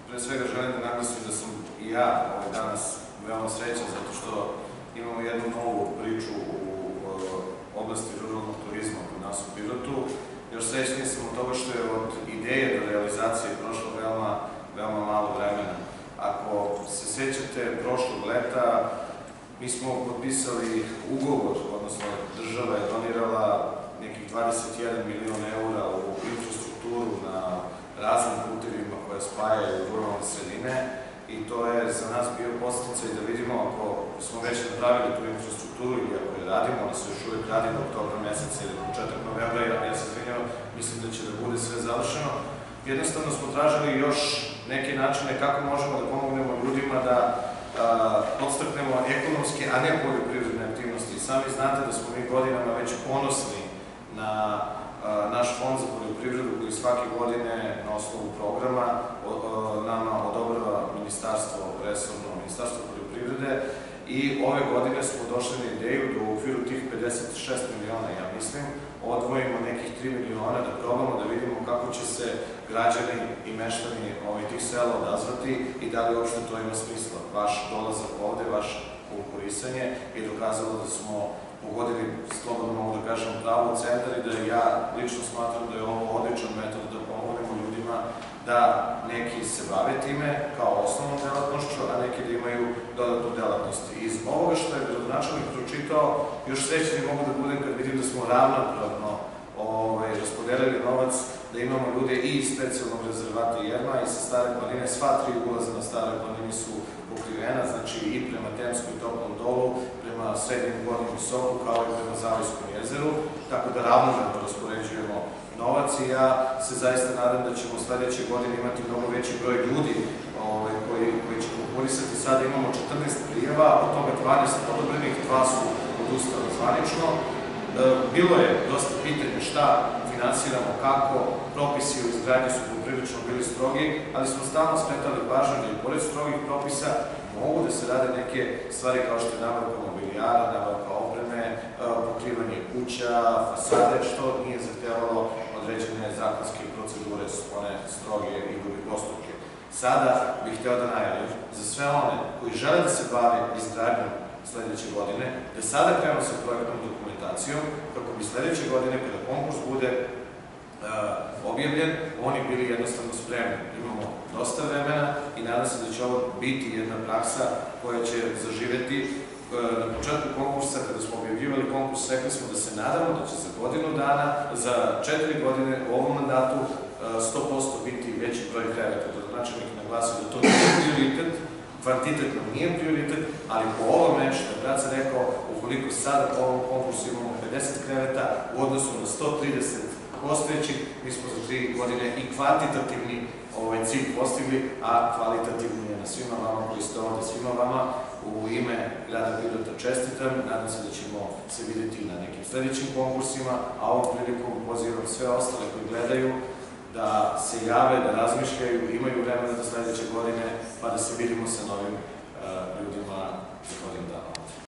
pre svega želim da naglasim da sam i ja danas veoma srećan zato što imamo jednu novu priču u oblasti ruralnog turizma kod nas u Pirotu. Još srećniji sam od toga što je od ideje do realizacije prošlo veoma malo vremena. Ako se sećate prošlog leta, mi smo potpisali ugovor, odnosno država je donirala nekih 21 milion eura u infrastrukturu na raznim putevima koje spajaju ruralne sredine i to je za nas bio podsticaj da vidimo ako smo već napravili tu infrastrukturu ili ako je radimo, ona se još uvijek radi do oktobra meseca ili početak novembra, ja se izvinjam, mislim da će da bude sve završeno. Jednostavno smo tražili još neke načine kako možemo da pomognemo ljudima da podstaknemo ekonomske, a ne poljoprivredne aktivnosti. Sami znate da smo mi godinama već ponosni na naš fond za poljoprivredu koji svake godine na osnovu programa nama odobrava ministarstvo, resorno ministarstvo poljoprivrede i ove godine smo došli na ideju da u okviru tih 56 miliona, ja mislim, odvojimo nekih 3 miliona da probamo da vidimo kako će se građani i meštani tih sela odazvati i da li uopšte to ima smisla. Vaš dolazak ovde, vaše konkurisanje je dokazalo da smo pogodili, slobodno mogu da kažem, pravo centar i da ja lično smatram da je ovo odličan metod da pomognemo ljudima da neki se bave time kao osnovnom delatnošću, a neki da imaju dodatnu delatnost. I iz ovoga što je gradonačelnik pročitao, još srećni mogu da budem kad vidim da smo ravnopravno raspodelili novac, da imamo ljude i iz specijalnog rezervata Jerma i sa Stare planine. Sva 3 ulaza na Stare planine su pokrivena, znači i prema Temskom i Toplom dolu, prema Srednjem gornjem visoku, kao i prema Zavojskom jezeru, tako da ravnomerno raspoređujemo novac i ja se zaista nadam da ćemo sledeće godine imati mnogo veći broj ljudi koji će konkurisati. Sada imamo 14 prijava, od toga 12 odobrenih, 2 su odustala zvanično. Bilo je dosta pitanja šta finansiramo, kako, propisi u izgradnji su poprilično bili strogi, ali smo stalno skretali pažnju da i pored strogih propisa mogu da se rade neke stvari kao što je nabavka mobilijara, nabavka opreme, pokrivanje kuća, fasade, što nije zahtevalo određene zakonske procedure, one stroge i druge postupke. Sada bih hteo da najavim za sve one koji žele da se bave izgradnjom sledeće godine, da sada krenu sa projektnom dokumentacijom, kako bi sledeće godine, kada konkurs bude objavljen, oni bili jednostavno spremni. Imamo dosta vremena i nadam se da će ovo biti jedna praksa koja će zaživeti. Na početku konkursa, kada smo objavljivali konkurs, rekli smo da se nadamo da će za godinu dana, za 4 godine u ovom mandatu 100% biti veći broj kreveta. Gradonačelnik naglasio da to nije prioritet, kvantitetno nije prioritet, ali po ovome što je Braca rekao, ukoliko sada po ovom konkursu imamo 50 kreveta u odnosu na 130 postojećih, mi smo za 3 godine i kvantitativni cilj postigli, a kvalitativni je na svima vama koji ste ovde, svima vama u ime grada Pirota čestitam. Nadam se da ćemo se videti na nekim sledećim konkursima, a ovom prilikom pozivam sve ostale koji gledaju da se jave, da razmišljaju, imaju vremena do sledeće godine, pa da se vidimo sa novim ljudima za godinu dana.